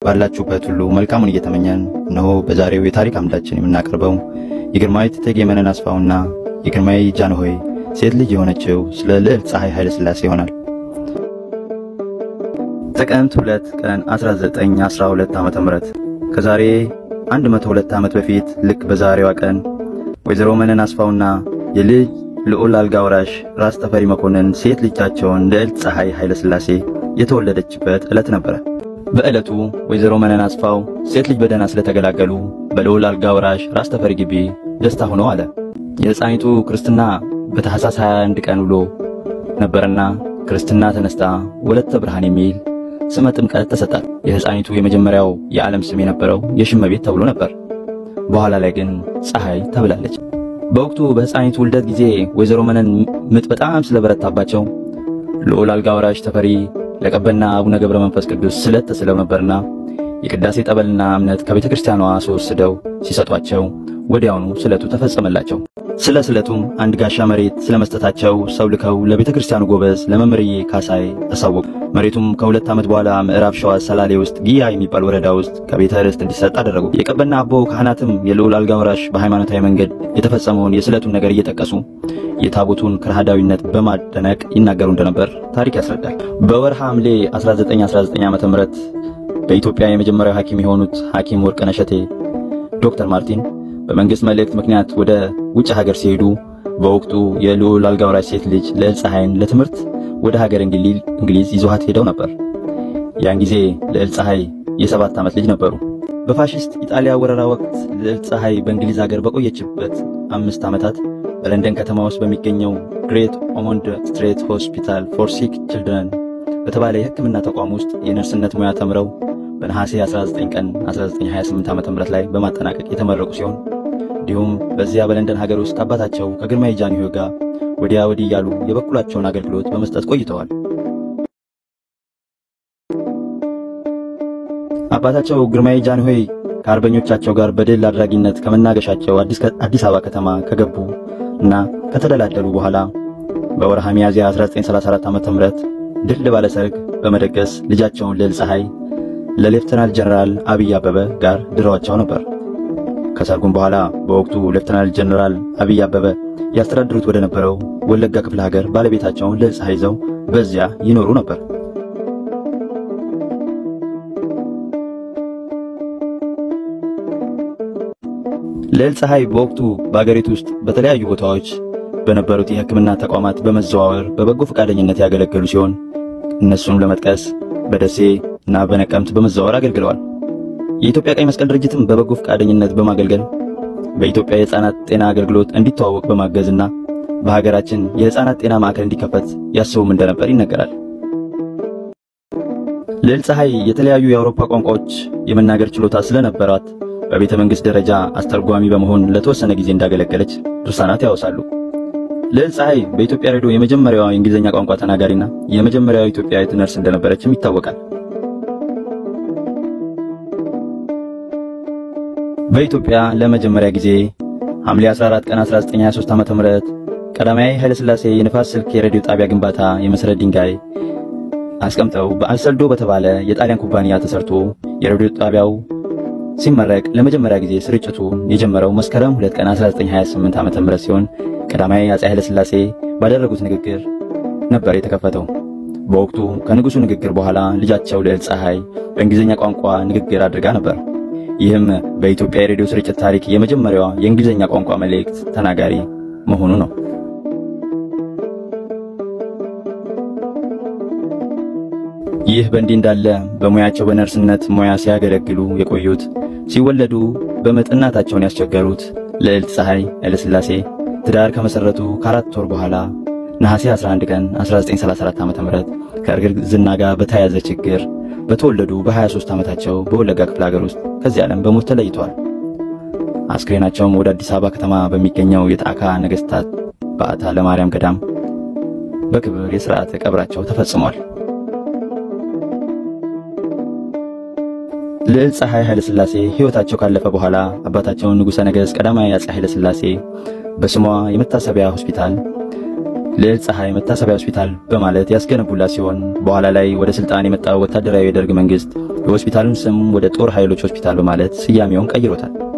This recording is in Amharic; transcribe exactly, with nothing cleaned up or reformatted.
ባላችሁበት ሁሉ መልካሙን እየተመኘን ነው በዛሬው የታሪክ አምዳችን የምናቀርበው የግርማዊት እቴጌ መነን አስፋውና የግርማዊ ጃንሆይ ሴት ልጅ የሆነችው ስለ ልዕልት ፀሐይ ኃይለ ሥላሴ ይሆናል። ጥቅምት ሁለት ቀን አስራ ዘጠኝ አስራ ሁለት ዓመተ ምህረት ከዛሬ አንድ መቶ ሁለት ዓመት በፊት ልክ በዛሬዋ ቀን ወይዘሮ መነን አስፋውና የልጅ ልዑል አልጋ ወራሽ ራስ ተፈሪ መኮንን ሴት ልጃቸውን ልዕልት ፀሐይ ኃይለ ሥላሴ የተወለደችበት ዕለት ነበር። በዕለቱ ወይዘሮ መነን አስፋው ሴት ልጅ በደህና ስለተገላገሉ በልዑል አልጋ ወራሽ ራስ ተፈሪ ግቢ ደስታ ሆኖ አለ። የሕፃኒቱ ክርስትና በታኅሳስ ሃያ አንድ ቀን ውሎ ነበርና ክርስትና ተነስታ ወለተ ብርሃን የሚል ስመ ጥምቀት ተሰጣት። የሕፃኒቱ የመጀመሪያው የዓለም ስም የነበረው የሽመቤት ተብሎ ነበር። በኋላ ላይ ግን ፀሐይ ተብላለች። በወቅቱ በሕፃኒቱ ውልደት ጊዜ ወይዘሮ መነን ምጥ በጣም ስለበረታባቸው ልዑል አልጋ ወራሽ ተፈሪ ለቀበና አቡነ ገብረ መንፈስ ቅዱስ ስለት ተስለው ነበርና የቅዳሴ ጠበልና እምነት ከቤተ ክርስቲያኗ ወስደው ሲሰጧቸው ወዲያውኑ ስለቱ ተፈጸመላቸው። ስለ ስለቱም አንድ ጋሻ መሬት ስለመስጠታቸው ሰው ልከው ለቤተ ክርስቲያኑ ጎበዝ ለመምርዬ ካሳይ አሳወቁ። መሬቱም ከሁለት ዓመት በኋላ ምዕራብ ሸዋ ሰላሌ ውስጥ ጊያ የሚባል ወረዳ ውስጥ ከቤተ ርስት እንዲሰጥ አደረጉ። የቀበና አቦ ካህናትም የልዑል አልጋ ወራሽ በሃይማኖታዊ መንገድ የተፈጸመውን የስለቱን ነገር እየጠቀሱ የታቦቱን ክርሃዳዊነት በማደነቅ ይናገሩ እንደነበር ታሪክ ያስረዳል። በወርሃ ሐምሌ አስራ ዘጠኝ አስራ ዘጠኝ ዓመተ ምህረት በኢትዮጵያ የመጀመሪያው ሐኪም የሆኑት ሐኪም ወርቅነህ እሸቴ ዶክተር ማርቲን በመንግስት መልእክት ምክንያት ወደ ውጭ ሀገር ሲሄዱ በወቅቱ የልዑል አልጋ ወራሽ ሴት ልጅ ልዕልት ፀሐይን ለትምህርት ወደ ሀገር እንግሊዝ ይዘዋት ሄደው ነበር። ያን ጊዜ ልዕልት ፀሐይ የሰባት ዓመት ልጅ ነበሩ። በፋሺስት ኢጣሊያ ወረራ ወቅት ልዕልት ፀሐይ በእንግሊዝ ሀገር በቆየችበት አምስት ዓመታት በለንደን ከተማ ውስጥ በሚገኘው ግሬት ኦሞንድ ስትሬት ሆስፒታል ፎር ሲክ ችልድረን በተባለ የሕክምና ተቋም ውስጥ የነርስነት ሙያ ተምረው በነሐሴ አስራ ዘጠኝ ቀን አስራ ዘጠኝ ሃያ ስምንት ዓመተ ምህረት ላይ በማጠናቀቅ የተመረቁ ሲሆን እንዲሁም በዚያ በለንደን ሀገር ውስጥ አባታቸው ከግርማዊ ጃንሆይ ጋር ወዲያ ወዲህ ያሉ የበኩላቸውን አገልግሎት በመስጠት ቆይተዋል። አባታቸው ግርማዊ ጃንሆይ ከአርበኞቻቸው ጋር በድል አድራጊነት ከመናገሻቸው አዲስ አበባ ከተማ ከገቡ እና ከተደላደሉ በኋላ በወርሃ ሚያዝያ አስራ ዘጠኝ ሰላሳ አራት ዓመተ ምህረት ድል ባለ ሰርግ በመደገስ ልጃቸውን ልዕልት ፀሐይ ለሌፍተናል ጀነራል አብይ አበበ ጋር ድረዋቸው ነበር። ከሰርጉም በኋላ በወቅቱ ሌፍተናል ጀነራል አብይ አበበ ያስተዳድሩት ወደ ነበረው ወለጋ ክፍለ ሀገር ባለቤታቸውን ልዕልት ፀሐይ ይዘው በዚያ ይኖሩ ነበር። ልዕልት ፀሐይ በወቅቱ በአገሪቱ ውስጥ በተለያዩ ቦታዎች በነበሩት የሕክምና ተቋማት በመዘዋወር በበጎ ፈቃደኝነት ያገለገሉ ሲሆን እነሱን ለመጥቀስ በደሴ እና በነቀምት በመዘዋወር አገልግለዋል። የኢትዮጵያ ቀይ መስቀል ድርጅትም በበጎ ፈቃደኝነት በማገልገል በኢትዮጵያ የሕፃናት ጤና አገልግሎት እንዲተዋወቅ በማገዝና በሀገራችን የሕፃናት ጤና ማዕከል እንዲከፈት ያስቡም እንደነበር ይነገራል። ልዕልት ፀሐይ የተለያዩ የአውሮፓ ቋንቋዎች የመናገር ችሎታ ስለነበራት በቤተ መንግሥት ደረጃ አስተርጓሚ በመሆን ለተወሰነ ጊዜ እንዳገለገለች ድርሳናት ያወሳሉ። ልዕልት ፀሐይ በኢትዮጵያ ሬዲዮ የመጀመሪያዋ የእንግሊዝኛ ቋንቋ ተናጋሪና የመጀመሪያው ኢትዮጵያዊት ነርስ እንደነበረችም ይታወቃል። በኢትዮጵያ ለመጀመሪያ ጊዜ ሐምሌ አስራ አራት ቀን አስራ ዘጠኝ ሃያ ሶስት ዓመተ ምህረት ቀዳማዊ ኃይለ ሥላሴ የንፋስ ስልክ የሬዲዮ ጣቢያ ግንባታ የመሰረት ድንጋይ አስቀምጠው በአልሰልዶ በተባለ የጣሊያን ኩባንያ ተሰርቶ የሬዲዮ ጣቢያው ሲመረቅ ለመጀመሪያ ጊዜ ስርጭቱ የጀመረው መስከረም ሁለት ቀን አስራ ዘጠኝ ሃያ ስምንት ዓመተ ምህረት ሲሆን ቀዳማዊ አፄ ኃይለ ሥላሴ ባደረጉት ንግግር ነበር የተከፈተው። በወቅቱ ከንጉሱ ንግግር በኋላ ልጃቸው ልዕልት ፀሐይ በእንግሊዝኛ ቋንቋ ንግግር አድርጋ ነበር። ይህም በኢትዮጵያ የሬዲዮ ስርጭት ታሪክ የመጀመሪያዋ የእንግሊዝኛ ቋንቋ መልእክት ተናጋሪ መሆኑ ነው። ይህ በእንዲህ እንዳለ በሙያቸው በነርስነት ሙያ ሲያገለግሉ የቆዩት ሲወለዱ በምጥ እናታቸውን ያስቸገሩት ልዕልት ፀሐይ ኃይለ ሥላሴ ትዳር ከመሰረቱ ከአራት ወር በኋላ ነሐሴ አስራ አንድ ቀን አስራ ዘጠኝ ሰላሳ አራት ዓመተ ምህረት ከእርግዝና ጋር በተያያዘ ችግር በተወለዱ በሃያ ሦስት ዓመታቸው በወለጋ ክፍለ ሀገር ውስጥ ከዚህ ዓለም በሞት ተለይተዋል። አስክሬናቸውም ወደ አዲስ አበባ ከተማ በሚገኘው የጣካ ነገሥታት በዓታ ለማርያም ገዳም በክብር የሥርዓተ ቀብራቸው ተፈጽሟል። ልዕልት ፀሐይ ኃይለ ሥላሴ ሕይወታቸው ካለፈ በኋላ አባታቸውን ንጉሠ ነገሥት ቀዳማዊ አፄ ኃይለ ሥላሴ በስሟ የመታሰቢያ ሆስፒታል ለፀሐይ መታሰቢያ ሆስፒታል በማለት ያስገነቡላት ሲሆን በኋላ ላይ ወደ ስልጣን የመጣው ወታደራዊ የደርግ መንግስት የሆስፒታሉን ስም ወደ ጦር ኃይሎች ሆስፒታል በማለት ስያሜውን ቀይሮታል።